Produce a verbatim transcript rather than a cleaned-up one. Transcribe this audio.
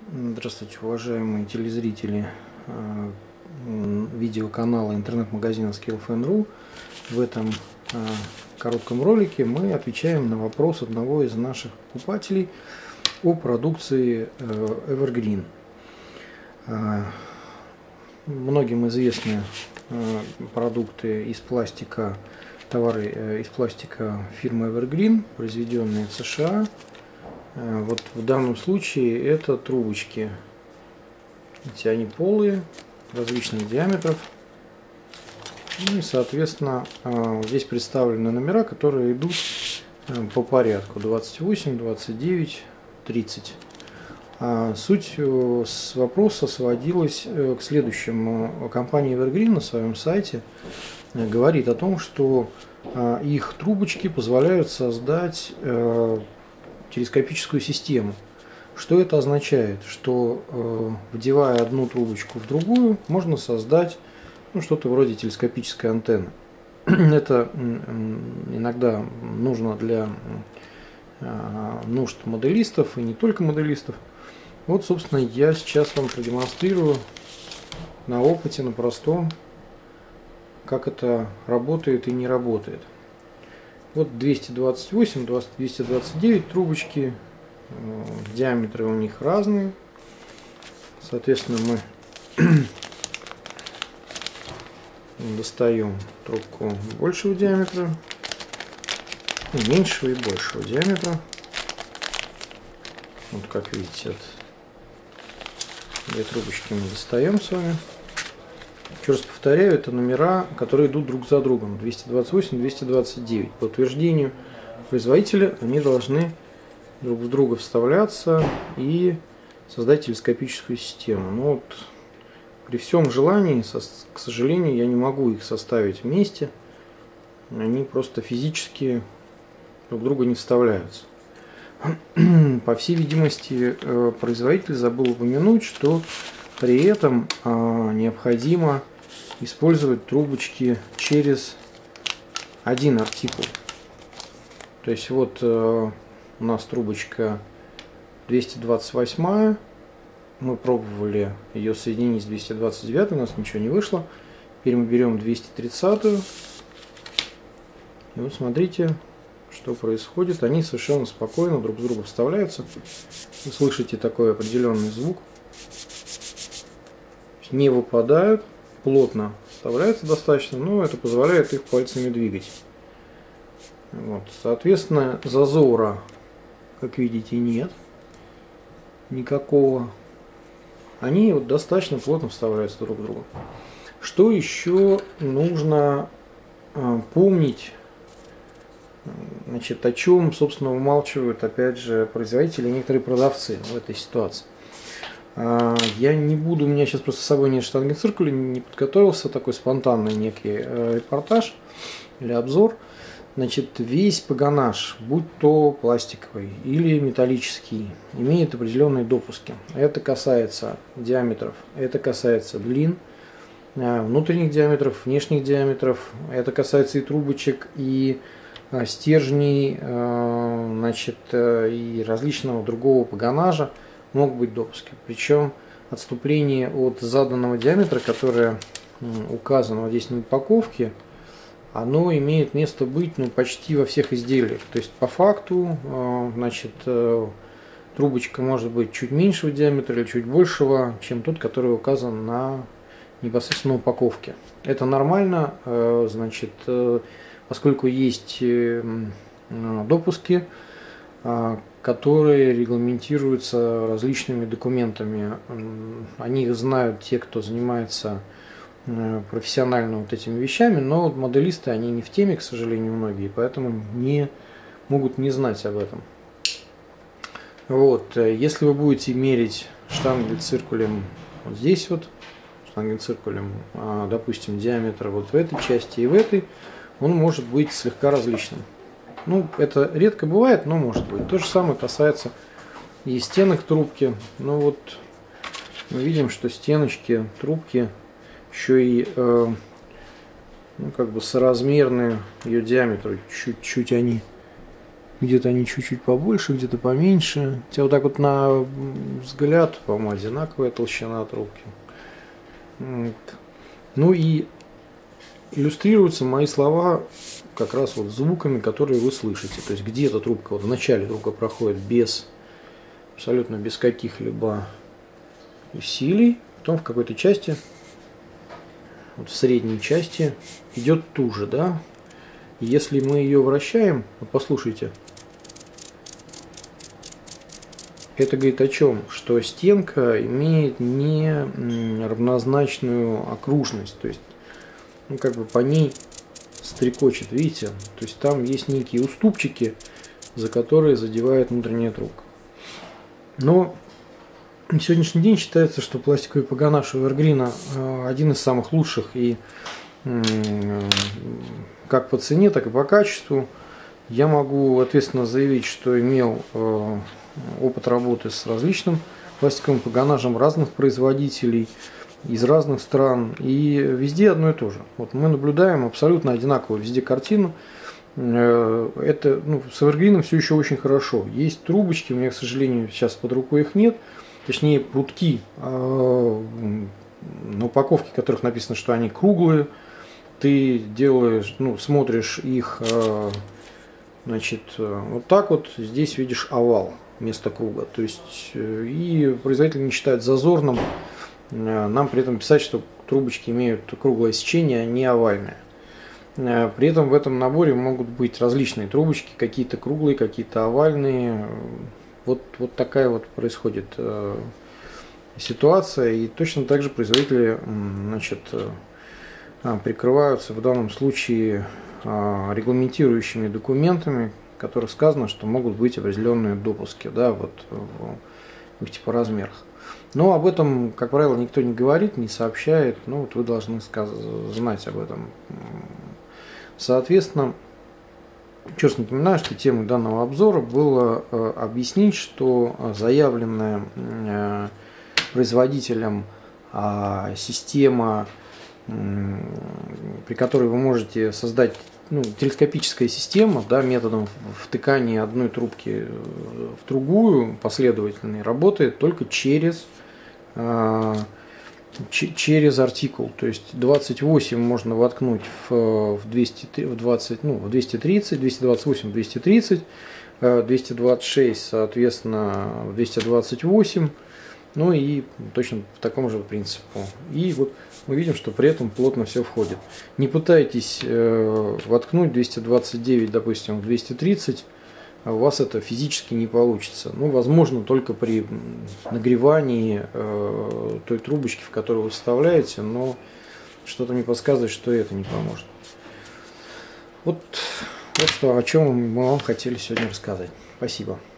Здравствуйте, уважаемые телезрители э, видеоканала интернет-магазина skillfn точка ру. В этом э, коротком ролике мы отвечаем на вопрос одного из наших покупателей о продукции э, Evergreen. Э, многим известны э, продукты из пластика, товары э, из пластика фирмы Evergreen, произведенные в США. Вот в данном случае это трубочки. Эти они полые, различных диаметров. И, соответственно, здесь представлены номера, которые идут по порядку: двадцать восемь, двадцать девять, тридцать. Суть с вопроса сводилась к следующему. Компания Evergreen на своем сайте говорит о том, что их трубочки позволяют создать телескопическую систему. Что это означает? Что э, вдевая одну трубочку в другую, можно создать ну, что-то вроде телескопической антенны. Это э, иногда нужно для э, нужд моделистов и не только моделистов. Вот, собственно, я сейчас вам продемонстрирую на опыте, на простом, как это работает и не работает. Вот двести двадцать восемь, двести двадцать девять трубочки, диаметры у них разные. Соответственно, мы достаем трубку большего диаметра, меньшего и большего диаметра. Вот как видите, от две трубочки мы достаем с вами. Еще раз повторяю, это номера, которые идут друг за другом. двести двадцать восемь, двести двадцать девять. По утверждению производителя они должны друг в друга вставляться и создать телескопическую систему. Но вот при всем желании, к сожалению, я не могу их составить вместе. Они просто физически друг в друга не вставляются. По всей видимости, производитель забыл упомянуть, что при этом необходимо использовать трубочки через один артикул. То есть вот э, у нас трубочка двести двадцать восемь, мы пробовали ее соединить с двести двадцать девять, у нас ничего не вышло. Теперь мы берем двести тридцать, и вот смотрите, что происходит. Они совершенно спокойно друг с другом вставляются. Вы слышите такой определенный звук. Не выпадают, плотно вставляются достаточно, но это позволяет их пальцами двигать. Вот. Соответственно, зазора, как видите, нет никакого. Они вот достаточно плотно вставляются друг в друга. Что еще нужно э, помнить, значит, о чем, собственно, умалчивают, опять же, производители и некоторые продавцы в этой ситуации. Я не буду, у меня сейчас просто с собой нет штангенциркуля, не подготовился, такой спонтанный некий репортаж или обзор. Значит, весь погонаж, будь то пластиковый или металлический, имеет определенные допуски. Это касается диаметров, это касается длин, внутренних диаметров, внешних диаметров, это касается и трубочек, и стержней, значит, и различного другого погонажа. Могут быть допуски. Причем отступление от заданного диаметра, которое указано вот здесь на упаковке, оно имеет место быть ну, почти во всех изделиях. То есть по факту, значит, трубочка может быть чуть меньшего диаметра или чуть большего, чем тот, который указан на непосредственно упаковке. Это нормально, значит, поскольку есть допуски, которые регламентируются различными документами. О них знают те, кто занимается профессионально вот этими вещами, но моделисты, они не в теме, к сожалению, многие, поэтому не могут не знать об этом. Вот, если вы будете мерить штангенциркулем вот здесь вот, штангенциркулем, допустим, диаметр вот в этой части и в этой, он может быть слегка различным. Ну, это редко бывает, но может быть. То же самое касается и стенок трубки. Ну вот, мы видим, что стеночки трубки еще и э, ну, как бы соразмерны ее диаметру. Чуть-чуть они Где-то они чуть-чуть побольше, где-то поменьше. Хотя вот так вот на взгляд, по-моему, одинаковая толщина трубки. Вот. Ну и иллюстрируются мои слова как раз вот звуками, которые вы слышите. То есть где-то трубка, вот в начале трубка проходит без, абсолютно без каких-либо усилий. Потом в какой-то части, вот в средней части, идет туже, да. Если мы ее вращаем, вот послушайте, это говорит о чем? Что стенка имеет не равнозначную окружность, то есть, ну, как бы по ней стрекочет, видите? То есть там есть некие уступчики, за которые задевает внутренняя трубка. Но на сегодняшний день считается, что пластиковый погонаж Evergreen один из самых лучших и как по цене, так и по качеству. Я могу ответственно заявить, что имел опыт работы с различным пластиковым погонажем разных производителей из разных стран, и везде одно и то же. Вот мы наблюдаем абсолютно одинаковую везде картину. Это, ну, с Evergreen все еще очень хорошо. Есть трубочки, у меня, к сожалению, сейчас под рукой их нет, точнее прутки, на упаковке которых написано, что они круглые. Ты делаешь, ну, смотришь их, значит, вот так вот, здесь видишь овал вместо круга. То есть, и производитель не считает зазорным нам при этом писать, что трубочки имеют круглое сечение, а не овальное. При этом в этом наборе могут быть различные трубочки, какие-то круглые, какие-то овальные. Вот, вот такая вот происходит ситуация. И точно так же производители, значит, прикрываются в данном случае регламентирующими документами, в которых сказано, что могут быть определенные допуски, да, вот в их типа размерах. Но об этом, как правило, никто не говорит, не сообщает. Ну, вот вы должны знать об этом. Соответственно, еще раз напоминаю, что темой данного обзора было объяснить, что заявленная производителем система, при которой вы можете создать, ну, телескопическая система, да, методом втыкания одной трубки в другую последовательной, работает только через, э, через артикул. То есть двадцать восемь можно воткнуть в, в, двести, в, двадцать, ну, в двести тридцать, двести двадцать восемь в двести тридцать, двести двадцать шесть, соответственно, в двести двадцать восемь. Ну и точно по такому же принципу. И вот мы видим, что при этом плотно все входит. Не пытайтесь э, воткнуть двести двадцать девять, допустим, в двести тридцать, а у вас это физически не получится. Ну, возможно, только при нагревании э, той трубочки, в которую вы вставляете, но что-то мне подсказывает, что это не поможет. Вот, вот что, о чем мы вам хотели сегодня рассказать. Спасибо.